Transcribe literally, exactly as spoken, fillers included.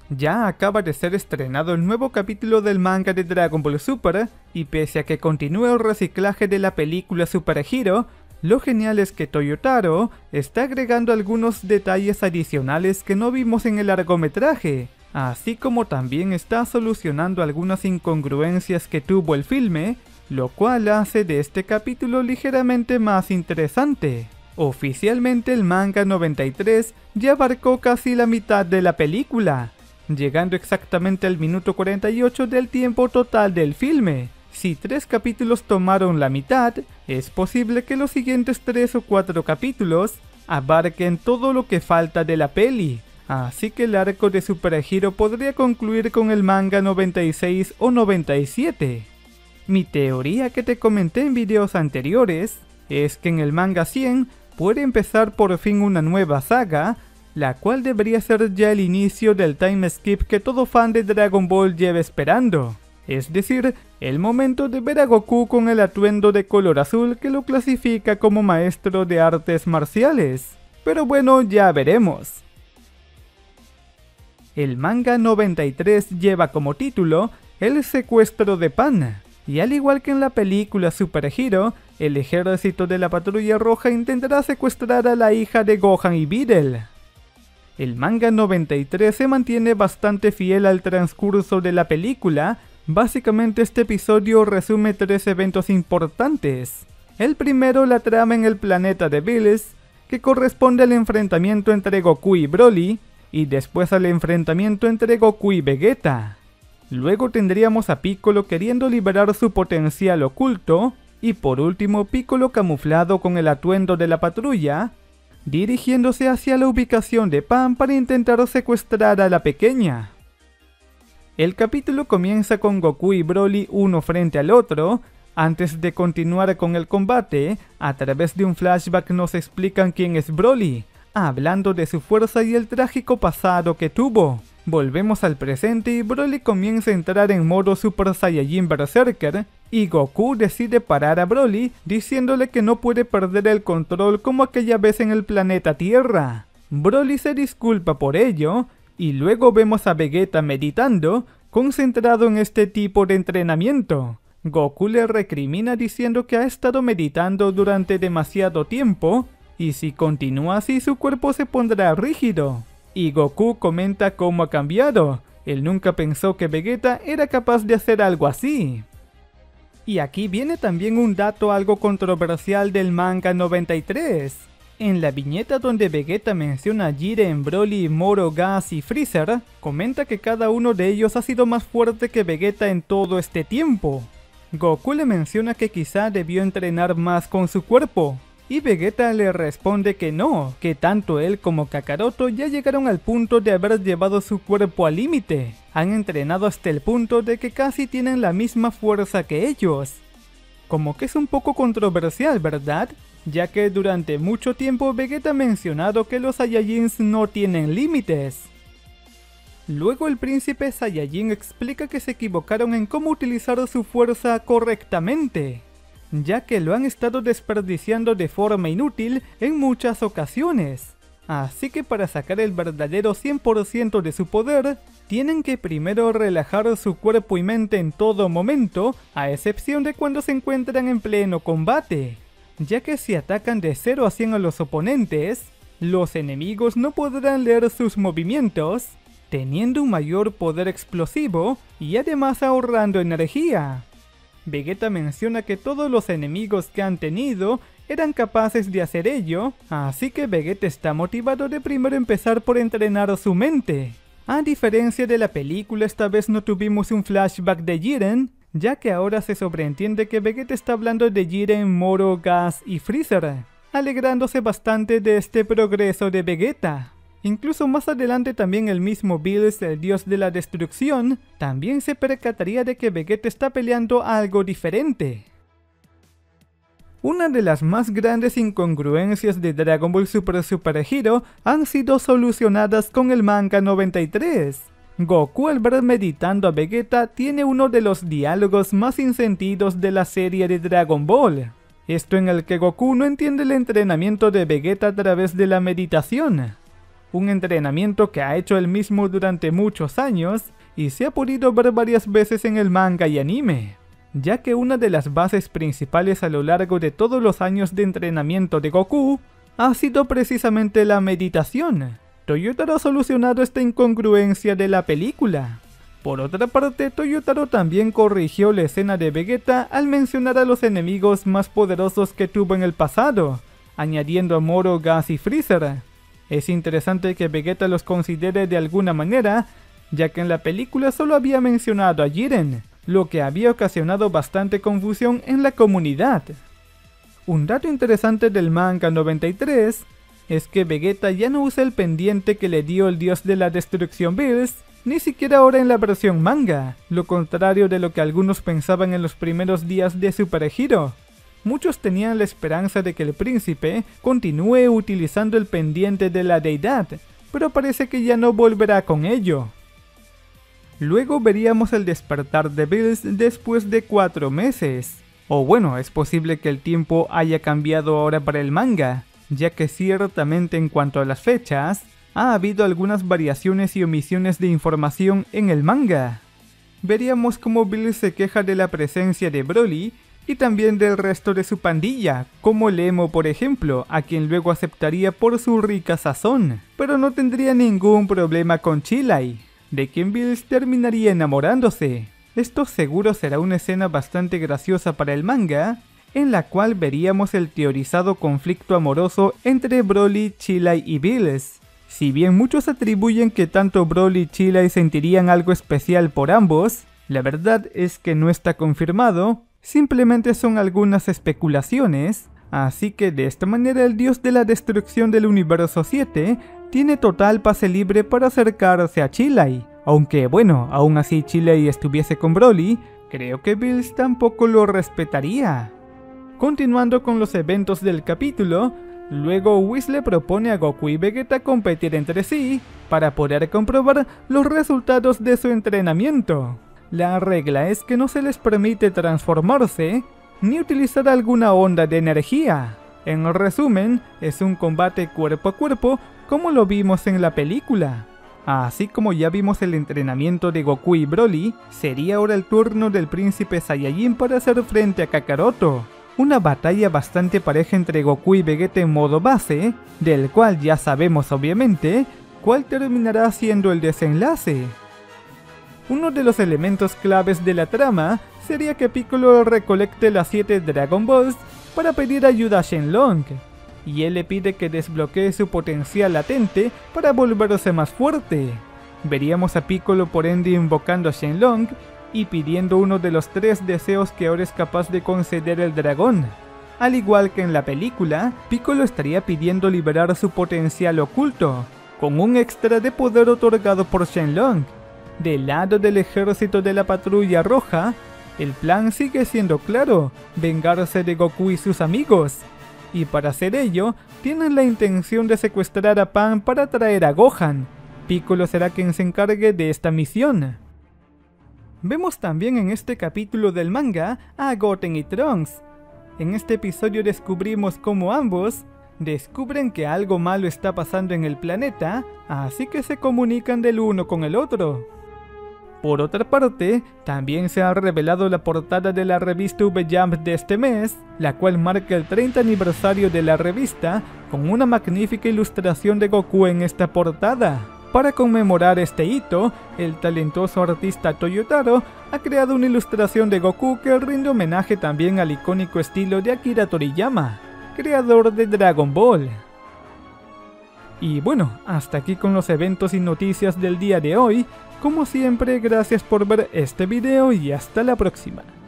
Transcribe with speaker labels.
Speaker 1: Ya acaba de ser estrenado el nuevo capítulo del manga de Dragon Ball Super, y pese a que continúa el reciclaje de la película Super Hero, lo genial es que Toyotaro está agregando algunos detalles adicionales que no vimos en el largometraje, así como también está solucionando algunas incongruencias que tuvo el filme, lo cual hace de este capítulo ligeramente más interesante. Oficialmente el manga noventa y tres ya abarcó casi la mitad de la película, llegando exactamente al minuto cuarenta y ocho del tiempo total del filme. Si tres capítulos tomaron la mitad, es posible que los siguientes tres o cuatro capítulos abarquen todo lo que falta de la peli, así que el arco de Super Hero podría concluir con el manga noventa y seis o noventa y siete. Mi teoría que te comenté en videos anteriores es que en el manga cien puede empezar por fin una nueva saga, la cual debería ser ya el inicio del time skip que todo fan de Dragon Ball lleva esperando. Es decir, el momento de ver a Goku con el atuendo de color azul que lo clasifica como maestro de artes marciales. Pero bueno, ya veremos. El manga noventa y tres lleva como título El secuestro de Pan, y al igual que en la película Super Hero, el ejército de la Patrulla Roja intentará secuestrar a la hija de Gohan y Videl. El manga noventa y tres se mantiene bastante fiel al transcurso de la película. Básicamente este episodio resume tres eventos importantes. El primero, la trama en el planeta de Bills, que corresponde al enfrentamiento entre Goku y Broly, y después al enfrentamiento entre Goku y Vegeta. Luego tendríamos a Piccolo queriendo liberar su potencial oculto, y por último Piccolo camuflado con el atuendo de la patrulla, dirigiéndose hacia la ubicación de Pan para intentar secuestrar a la pequeña. El capítulo comienza con Goku y Broly uno frente al otro. Antes de continuar con el combate, a través de un flashback nos explican quién es Broly, hablando de su fuerza y el trágico pasado que tuvo. Volvemos al presente y Broly comienza a entrar en modo Super Saiyajin Berserker, y Goku decide parar a Broly diciéndole que no puede perder el control como aquella vez en el planeta Tierra. Broly se disculpa por ello, y luego vemos a Vegeta meditando, concentrado en este tipo de entrenamiento. Goku le recrimina diciendo que ha estado meditando durante demasiado tiempo, y si continúa así su cuerpo se pondrá rígido. Y Goku comenta cómo ha cambiado. Él nunca pensó que Vegeta era capaz de hacer algo así. Y aquí viene también un dato algo controversial del manga noventa y tres. En la viñeta donde Vegeta menciona a Jiren, Broly, Moro, Gas y Freezer, comenta que cada uno de ellos ha sido más fuerte que Vegeta en todo este tiempo. Goku le menciona que quizá debió entrenar más con su cuerpo, y Vegeta le responde que no, que tanto él como Kakaroto ya llegaron al punto de haber llevado su cuerpo al límite. Han entrenado hasta el punto de que casi tienen la misma fuerza que ellos. Como que es un poco controversial, ¿verdad? Ya que durante mucho tiempo Vegeta ha mencionado que los Saiyajins no tienen límites. Luego el príncipe Saiyajin explica que se equivocaron en cómo utilizar su fuerza correctamente, ya que lo han estado desperdiciando de forma inútil en muchas ocasiones. Así que para sacar el verdadero cien por ciento de su poder, tienen que primero relajar su cuerpo y mente en todo momento, a excepción de cuando se encuentran en pleno combate, ya que si atacan de cero a cien a los oponentes, los enemigos no podrán leer sus movimientos, teniendo un mayor poder explosivo y además ahorrando energía. Vegeta menciona que todos los enemigos que han tenido eran capaces de hacer ello, así que Vegeta está motivado de primero empezar por entrenar su mente. A diferencia de la película, esta vez no tuvimos un flashback de Jiren, ya que ahora se sobreentiende que Vegeta está hablando de Jiren, Moro, Gas y Freezer, alegrándose bastante de este progreso de Vegeta. Incluso más adelante también el mismo Bills, el dios de la destrucción, también se percataría de que Vegeta está peleando algo diferente. Una de las más grandes incongruencias de Dragon Ball Super Super Hero han sido solucionadas con el manga noventa y tres. Goku, al ver meditando a Vegeta, tiene uno de los diálogos más sin sentidos de la serie de Dragon Ball. Esto en el que Goku no entiende el entrenamiento de Vegeta a través de la meditación. un entrenamiento que ha hecho él mismo durante muchos años y se ha podido ver varias veces en el manga y anime, ya que una de las bases principales a lo largo de todos los años de entrenamiento de Goku ha sido precisamente la meditación. Toyotaro ha solucionado esta incongruencia de la película. Por otra parte, Toyotaro también corrigió la escena de Vegeta al mencionar a los enemigos más poderosos que tuvo en el pasado, añadiendo a Moro, Gas y Freezer. Es interesante que Vegeta los considere de alguna manera, ya que en la película solo había mencionado a Jiren, lo que había ocasionado bastante confusión en la comunidad. Un dato interesante del manga noventa y tres es que Vegeta ya no usa el pendiente que le dio el dios de la destrucción Bills, ni siquiera ahora en la versión manga, lo contrario de lo que algunos pensaban en los primeros días de Super Hero. Muchos tenían la esperanza de que el príncipe continúe utilizando el pendiente de la deidad, pero parece que ya no volverá con ello. Luego veríamos el despertar de Bills después de cuatro meses. O bueno, es posible que el tiempo haya cambiado ahora para el manga, ya que ciertamente en cuanto a las fechas, ha habido algunas variaciones y omisiones de información en el manga. Veríamos cómo Bills se queja de la presencia de Broly y también del resto de su pandilla, como Lemo por ejemplo, a quien luego aceptaría por su rica sazón, pero no tendría ningún problema con Chilai, de quien Bills terminaría enamorándose. Esto seguro será una escena bastante graciosa para el manga, en la cual veríamos el teorizado conflicto amoroso entre Broly, Chilai y Bills. Si bien muchos atribuyen que tanto Broly y Chilai sentirían algo especial por ambos, la verdad es que no está confirmado, simplemente son algunas especulaciones, así que de esta manera el dios de la destrucción del universo siete tiene total pase libre para acercarse a Chilai, aunque bueno, aún así Chilai estuviese con Broly, creo que Bills tampoco lo respetaría. Continuando con los eventos del capítulo, luego Whis le propone a Goku y Vegeta competir entre sí para poder comprobar los resultados de su entrenamiento. La regla es que no se les permite transformarse ni utilizar alguna onda de energía. En resumen, es un combate cuerpo a cuerpo como lo vimos en la película. Así como ya vimos el entrenamiento de Goku y Broly, sería ahora el turno del príncipe Saiyajin para hacer frente a Kakaroto. Una batalla bastante pareja entre Goku y Vegeta en modo base, del cual ya sabemos obviamente cuál terminará siendo el desenlace. Uno de los elementos claves de la trama sería que Piccolo recolecte las siete Dragon Balls para pedir ayuda a Shenlong, y él le pide que desbloquee su potencial latente para volverse más fuerte. Veríamos a Piccolo por ende invocando a Shenlong y pidiendo uno de los tres deseos que ahora es capaz de conceder el dragón. Al igual que en la película, Piccolo estaría pidiendo liberar su potencial oculto, con un extra de poder otorgado por Shenlong. Del lado del ejército de la Patrulla Roja, el plan sigue siendo claro, vengarse de Goku y sus amigos. Y para hacer ello, tienen la intención de secuestrar a Pan para traer a Gohan. Piccolo será quien se encargue de esta misión. Vemos también en este capítulo del manga a Goten y Trunks. En este episodio descubrimos cómo ambos descubren que algo malo está pasando en el planeta, así que se comunican del uno con el otro. Por otra parte, también se ha revelado la portada de la revista V-Jump de este mes, la cual marca el treinta aniversario de la revista, con una magnífica ilustración de Goku en esta portada. Para conmemorar este hito, el talentoso artista Toyotaro ha creado una ilustración de Goku que rinde homenaje también al icónico estilo de Akira Toriyama, creador de Dragon Ball. Y bueno, hasta aquí con los eventos y noticias del día de hoy. Como siempre, gracias por ver este video y hasta la próxima.